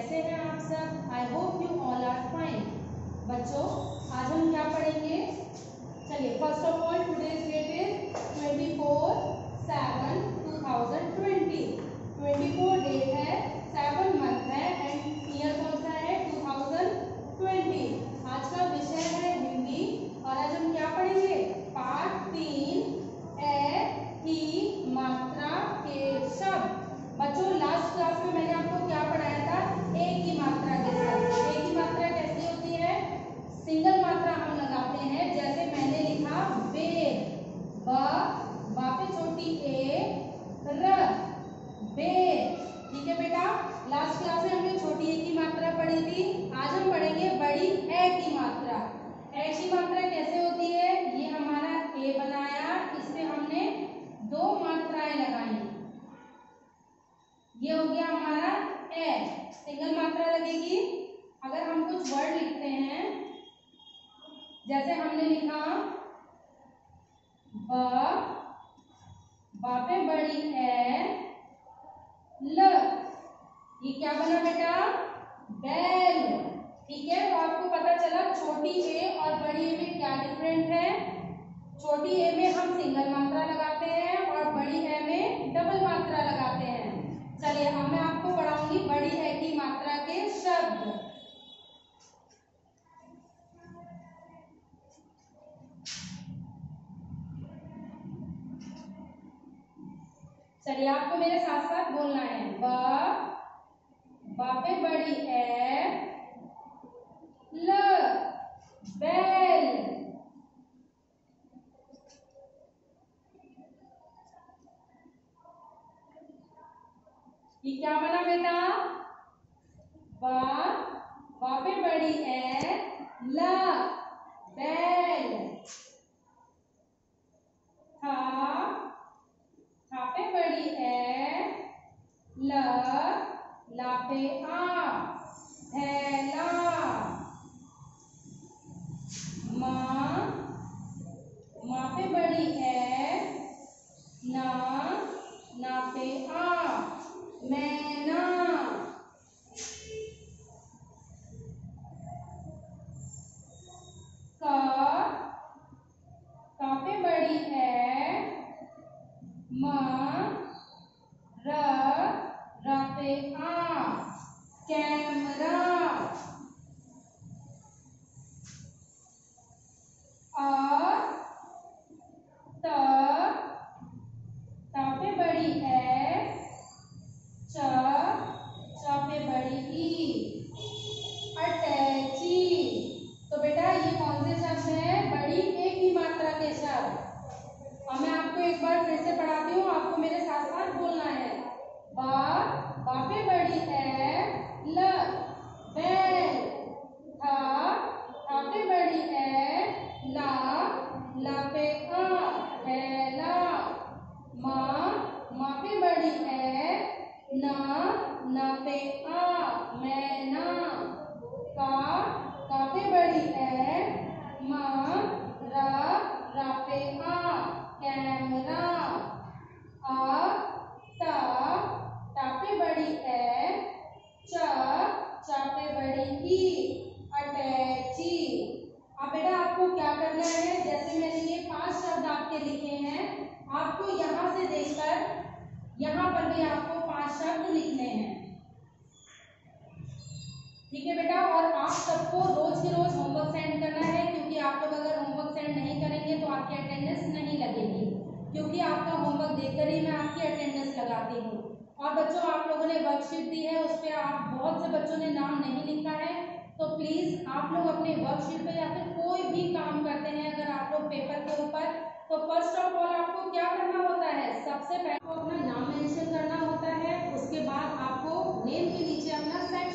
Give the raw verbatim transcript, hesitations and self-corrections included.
कैसे हैं आप सब? I hope you all are fine. बच्चों, आज हम क्या पढ़ेंगे? चलिए, first of all today's date is twenty four seven two thousand twenty. Twenty four date है, सेवन मंथ है एंड ईयर कौन सा है? Two thousand twenty. आज का विषय है हिंदी और आज हम क्या पढ़ेंगे? पाठ तीन, ए की मात्रा के शब्द। बच्चों, लास्ट क्लास में मैंने आपको क्या पढ़ाया था? ए की मात्रा के शब्द। ए की मात्रा कैसी होती है? सिंगल मात्रा हम लगाते हैं, जैसे मैंने लिखा बेर, ब, बा पे छोटी ए, र, बेर। ठीक है बेटा, लास्ट क्लास में हमने छोटी ए की मात्रा पढ़ी थी। आज हम पढ़ेंगे बड़ी ए की मात्रा। ए की मात्रा कैसे होती है? ये हमारा ए बनाया, इसमें हमने दो मात्राएं लगाई। ये हो गया हमारा ए, सिंगल मात्रा लगेगी। अगर हम कुछ वर्ड लिखते हैं, जैसे हमने लिखा ब, बा पे बड़ी ए, ल, ये क्या बना बेटा? बैल। ठीक है, तो आपको पता चला छोटी ए और बड़ी ए में क्या डिफरेंट है। छोटी ए में हम सिंगल मात्रा लगाते हैं और बड़ी ए में डबल मात्रा लगाते हैं। चलिए, अब मैं आपको पढ़ाऊंगी बड़ी ए की मात्रा के शब्द। चलिए, आपको मेरे साथ साथ बोलना है। ब, बा पे बड़ी ए, ल, बैल। ये क्या बना बेटा? बा, बा पे बड़ी ए, ल, बैल। था, था पे बड़ी ए, ल, ला पे आ, थैला। माँ, माँ पे बड़ी ए, ना, ना पे आ, मैना। का, का पे बड़ी है, म, र, र पे आ, कैमरा। आ, त, ता पे बड़ी है, च, च पे बड़ी ई, अटैची। तो बेटा, ये कौन से शब्द हैं? बड़ी ए की मात्रा के शब्द। अब मैं आपको एक बार फिर से पढ़ाती हूँ, आपको मेरे साथ साथ बोलना है। बा, बा पे बड़ी ए, ल, बैल। था, था पे बड़ी ए, ला, ला पे आ, थैला। माँ, माँ पे बड़ी है, ना, ना पे आ, मैना। का, का पे बड़ी है, माँ, रा, रा पे आ, कैमरा। आ, ता, ता पे बड़ी है, चा, चा पे बड़ी ई, अटैची। अब बेटा, आपको क्या करना है? जैसे मैंने ये पांच शब्द आपके लिखे हैं, आपको यहाँ से देखकर यहाँ पर भी आपको पांच शब्द लिखने हैं। ठीक है बेटा, और आप सबको रोज के रोज होमवर्क सेंड करना है, क्योंकि आप लोग अगर होमवर्क सेंड नहीं करेंगे तो आपकी अटेंडेंस नहीं लगेगी, क्योंकि आपका होमवर्क देखकर ही मैं आपकी अटेंडेंस लगाती हूँ। और बच्चों, आप लोगों ने वर्कशीट दी है, उस पर आप बहुत से बच्चों ने नाम नहीं लिखा है, तो प्लीज आप लोग अपने वर्कशीट पे या फिर कोई भी काम करते हैं अगर आप लोग पेपर के ऊपर, तो फर्स्ट ऑफ ऑल आपको क्या करना होता है? सबसे पहले अपना नाम मेंशन करना होता है, उसके बाद आपको नेम के नीचे अपना